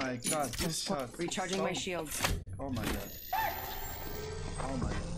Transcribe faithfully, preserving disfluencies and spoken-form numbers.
my god, this shot. Recharging so... my shields. Oh my god. Oh my god.